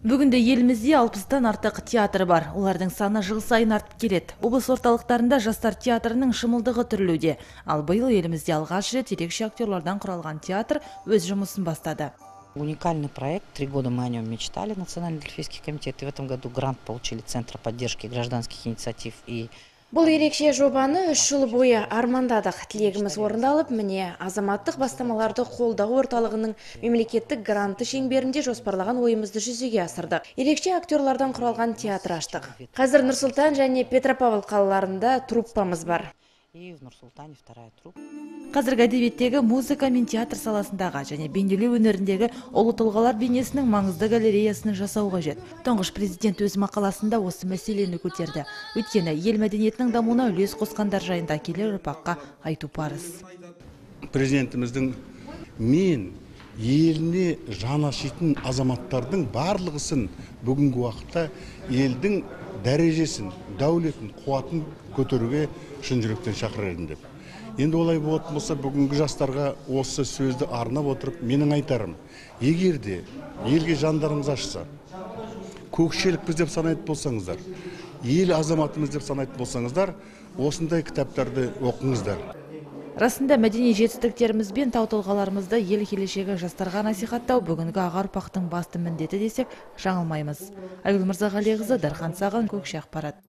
Бүгінде елімізде 60-тан артық театр бар. Олардың саны жыл сайын артып келеді. Облыс орталықтарында жастар театрының шымылдығы түрілуде. Ал биыл елімізде алғаш рет ерекше актерлардан құралған театр өз жұмысын бастады. Уникальный проект, 3 года мы о нем мечтали, Национальный Дельфийский комитет, и в этом году грант получили Центра поддержки гражданских инициатив и... Бұл ерекше жобаны 3 жыл бойы армандадық. Тілегіміз орындалып, міне азаматтық бастамаларды қолдау орталығының мемлекеттік гранты шеңберінде жоспарлаған ойымызды жүзеге асырдық. Ерекше актерлардан құралған театр аштық. Қазір Нұр-Сұлтан және Петропавл қалаларында труппамыз бар. И в Нур-Султане вторая труппа. Қазіргі әдебиеттегі музыка мен театр саласындағы және бейнелеу өнеріндегі ұлы тұлғалар бейнесінің маңызды галереясын жасау қажет. Тұңғыш президент өз мақаласында осы мәселені көтерді. Өйткені ел мәдениетінің дамуына үлес қосқандар жайында келер ұрпаққа айту парыз. Президентіміздің мен еліне жаны ашитын азаматтардың барлығысын бүгінгі уақытта елдің дәрежесін, дәулетін, қуатын көтеруге шын жүректен шақырайын деп. Енді олай болатын болса, бүгінгі жастарға осы сөзді арнап отырып, менің айтарым, егер де елге жандарыңыз ашса, көкшелікпіз деп санайтын болсаңыздар, ел азаматымыз деп санайтын болсаңыздар, осындай кітаптарды оқыңыздар. Расында мәдени жетістіктеріміз бен тау тұлғаларымызды ел келешегі жастарға насихаттау бүгінгі аға ұрпақтың басты міндеті десек жаңылмаймыз. Айгүл Мырзағалиқызы, Дархан Саған, Көкше ақпарат.